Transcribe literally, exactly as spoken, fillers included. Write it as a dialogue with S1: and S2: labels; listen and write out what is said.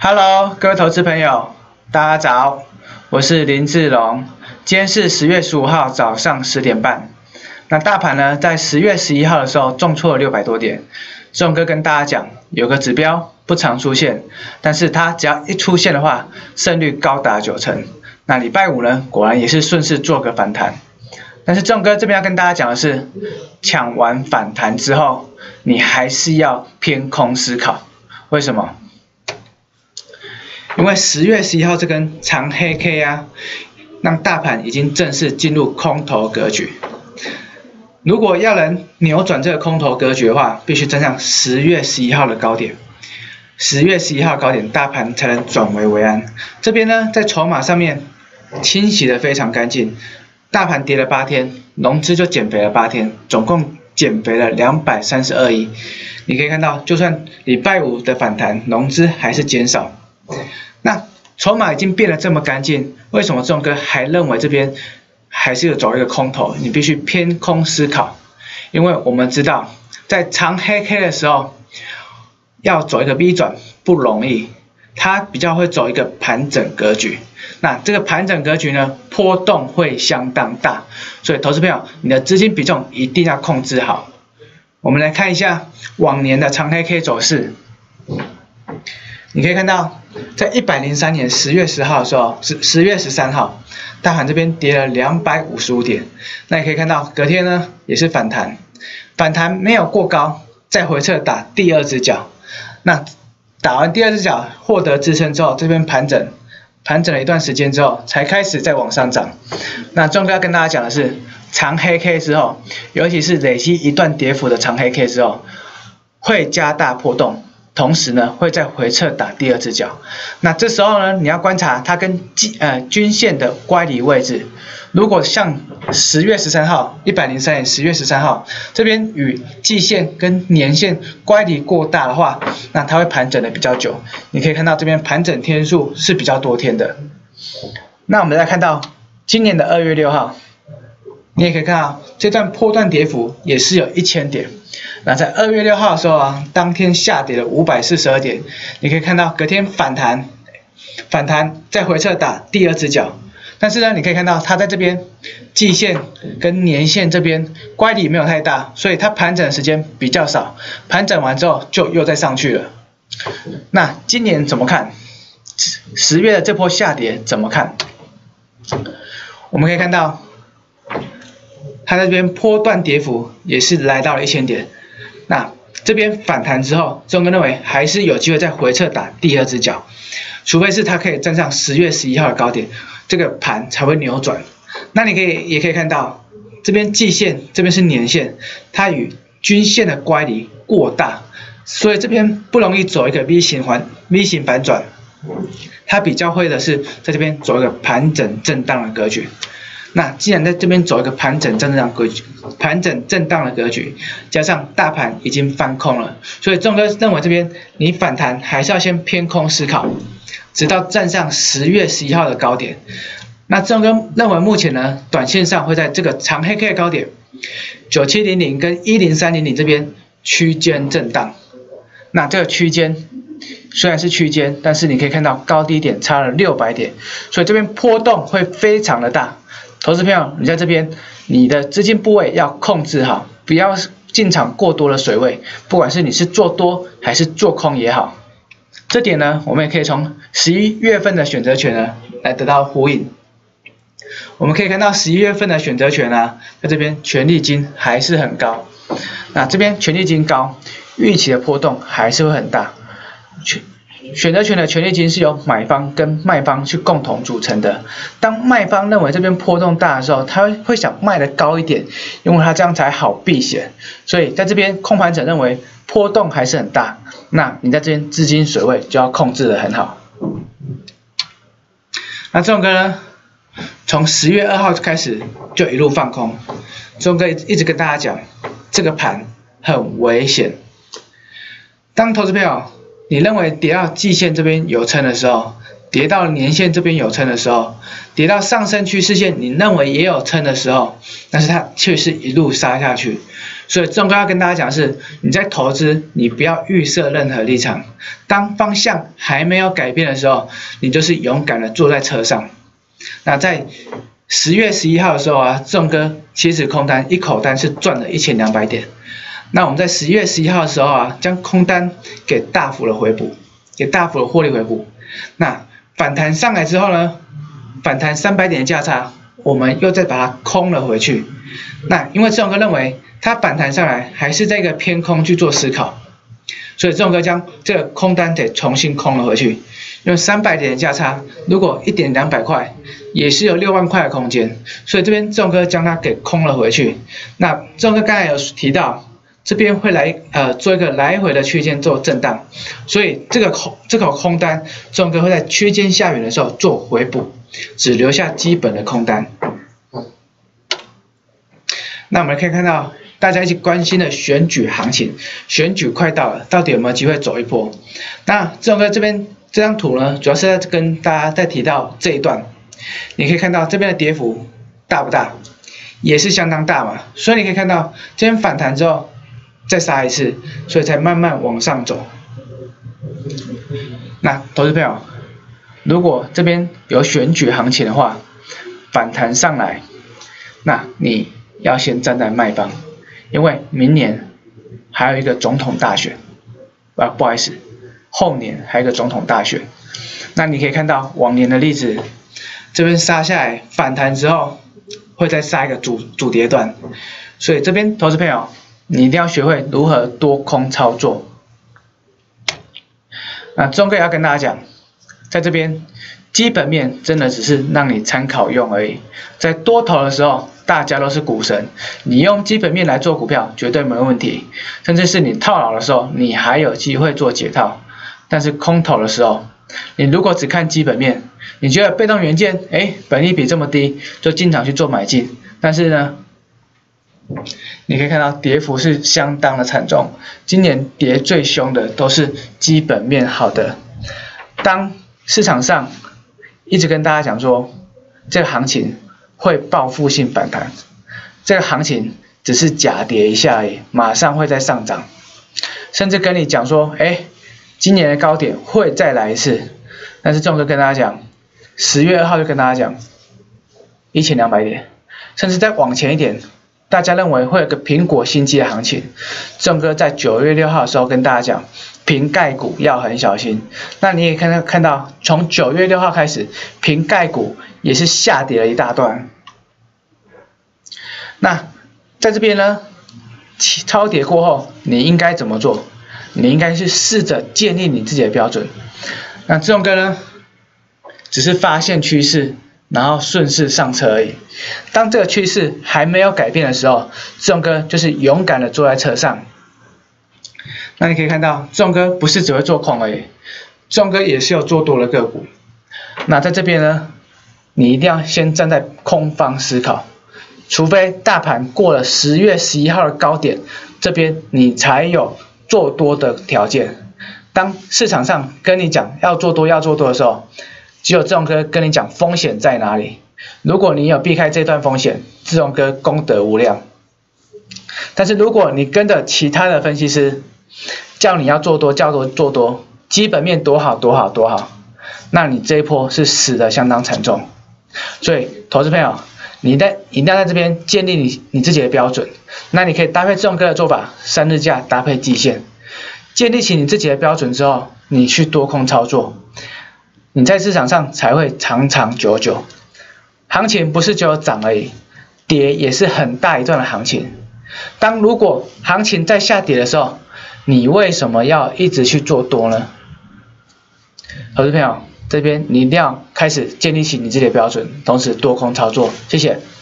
S1: Hello， 各位投资朋友，大家早，我是林志龙。今天是十月十五号早上十点半。那大盘呢，在十月十一号的时候重挫了六百多点。志龙哥跟大家讲，有个指标不常出现，但是它只要一出现的话，胜率高达九成。那礼拜五呢，果然也是顺势做个反弹。但是志龙哥这边要跟大家讲的是，抢完反弹之后，你还是要偏空思考。为什么？因为十月十一号这根长黑 K 啊，让大盘已经正式进入空头格局。如果要能扭转这个空头格局的话，必须站上十月十一号的高点。十月十一号高点，大盘才能转危为安。这边呢，在筹码上面清洗的非常干净。大盘跌了八天，融资就减肥了八天，总共减肥了两百三十二亿。你可以看到，就算礼拜五的反弹，融资还是减少。那筹码已经变得这么干净，为什么仲哥还认为这边还是有走一个空头？你必须偏空思考，因为我们知道，在长黑 K 的时候，要走一个 V 转不容易，它比较会走一个盘整格局。那这个盘整格局呢，波动会相当大，所以投资朋友，你的资金比重一定要控制好。我们来看一下往年的长黑 K 走势。你可以看到，在一百零三年十月十号的时候，十十月十三号，大盘这边跌了两百五十五点。那你可以看到，隔天呢也是反弹，反弹没有过高，再回撤打第二只脚。那打完第二只脚获得支撑之后，这边盘整，盘整了一段时间之后，才开始再往上涨。那仲哥要跟大家讲的是，长黑 K 之后，尤其是累积一段跌幅的长黑 K 之后，会加大波动。同时呢，会再回撤打第二只脚。那这时候呢，你要观察它跟季呃均线的乖离位置。如果像十月十三号，一百零三年十月十三号这边与季线跟年线乖离过大的话，那它会盘整的比较久。你可以看到这边盘整天数是比较多天的。那我们再看到今年的二月六号，你也可以看到这段波段跌幅也是有一千点。那在二月六号的时候啊，当天下跌了五百四十二点，你可以看到隔天反弹，反弹再回撤打第二只脚，但是呢，你可以看到它在这边季线跟年线这边乖离没有太大，所以它盘整的时间比较少，盘整完之后就又再上去了。那今年怎么看？十月的这波下跌怎么看？我们可以看到，它这边波段跌幅也是来到了一千点。那这边反弹之后，仲哥认为还是有机会再回撤打第二只脚，除非是它可以站上十月十一号的高点，这个盘才会扭转。那你可以也可以看到，这边季线，这边是年线，它与均线的乖离过大，所以这边不容易走一个 V 型环 V 型反转，它比较会的是在这边走一个盘整震荡的格局。那既然在这边走一个盘整震荡格局，盘整震荡的格局，加上大盘已经翻空了，所以仲哥认为这边你反弹还是要先偏空思考，直到站上十月十一号的高点。那仲哥认为目前呢，短线上会在这个长黑 K 的高点九七零零跟一零三零零这边区间震荡。那这个区间虽然是区间，但是你可以看到高低点差了六百点，所以这边波动会非常的大。投资朋友，你在这边，你的资金部位要控制好，不要进场过多的水位，不管是你是做多还是做空也好，这点呢，我们也可以从十一月份的选择权呢来得到呼应。我们可以看到十一月份的选择权啊，在这边权利金还是很高，那这边权利金高，预期的波动还是会很大。选择权的权利金是由买方跟卖方去共同组成的。当卖方认为这边波动大的时候，他会想卖的高一点，因为他这样才好避险。所以在这边控盘者认为波动还是很大，那你在这边资金水位就要控制得很好。那仲哥呢，从十月二号开始就一路放空。仲哥一直跟大家讲，这个盘很危险。当投资朋友你认为跌到季线这边有撑的时候，跌到年线这边有撑的时候，跌到上升趋势线你认为也有撑的时候，但是它却是一路杀下去。 所以钟哥要跟大家讲的是，你在投资，你不要预设任何立场。当方向还没有改变的时候，你就是勇敢的坐在车上。那在十月十一号的时候啊，钟哥其实空单一口单是赚了一千两百点。那我们在十月十一号的时候啊，将空单给大幅的回补，给大幅的获利回补。那反弹上来之后呢，反弹三百点的价差，我们又再把它空了回去。那因为钟哥认为它反弹上来还是在一个偏空去做思考，所以钟哥将这个空单得重新空了回去。用三百点的价差，如果一点两百块，也是有六万块的空间，所以这边钟哥将它给空了回去。那钟哥刚才有提到，这边会来呃做一个来回的区间做震荡，所以这个空这口空单，钟哥会在区间下缘的时候做回补，只留下基本的空单。那我们可以看到，大家一起关心的选举行情，选举快到了，到底有没有机会走一波？那钟哥这边这张图呢，主要是在跟大家在提到这一段，你可以看到这边的跌幅大不大？也是相当大嘛，所以你可以看到这边反弹之后再杀一次，所以才慢慢往上走。那投资朋友，如果这边有选举行情的话，反弹上来，那你要先站在卖方，因为明年还有一个总统大选，啊，不好意思，后年还有一个总统大选。那你可以看到往年的例子，这边杀下来反弹之后，会再杀一个主主跌段，所以这边投资朋友，你一定要学会如何多空操作。那钟哥也要跟大家讲，在这边基本面真的只是让你参考用而已，在多头的时候，大家都是股神，你用基本面来做股票绝对没问题，甚至是你套牢的时候，你还有机会做解套。但是空头的时候，你如果只看基本面，你觉得被动元件，哎，本益比这么低，就经常去做买进，但是呢，你可以看到跌幅是相当的惨重，今年跌最凶的都是基本面好的。当市场上一直跟大家讲说，这个行情会报复性反弹，这个行情只是假跌一下而已，马上会再上涨，甚至跟你讲说，哎，今年的高点会再来一次。但是钟哥跟大家讲，十月二号就跟大家讲一千两百点，甚至再往前一点，大家认为会有个苹果新机的行情，钟哥在九月六号的时候跟大家讲，瓶盖股要很小心。那你也看到看到，从九月六号开始，瓶盖股也是下跌了一大段。那在这边呢，超跌过后，你应该怎么做？你应该是试着建立你自己的标准。那钟哥呢，只是发现趋势，然后顺势上车而已。当这个趋势还没有改变的时候，钟哥就是勇敢的坐在车上。那你可以看到，钟哥不是只会做空而已，钟哥也是有做多的个股。那在这边呢，你一定要先站在空方思考，除非大盘过了十月十一号的高点，这边你才有做多的条件。当市场上跟你讲要做多要做多的时候，只有钟哥跟你讲风险在哪里。如果你有避开这段风险，钟哥功德无量。但是如果你跟着其他的分析师叫你要做多叫多做多，基本面多好多好多好，那你这一波是死的相当惨重。所以投资朋友，你在一定要在这边建立你你自己的标准。那你可以搭配钟哥的做法，三日价搭配季线，建立起你自己的标准之后，你去多空操作，你在市场上才会长长久久。行情不是只有涨而已，跌也是很大一段的行情。当如果行情在下跌的时候，你为什么要一直去做多呢？投资朋友，这边你一定要开始建立起你自己的标准，同时多空操作。谢谢。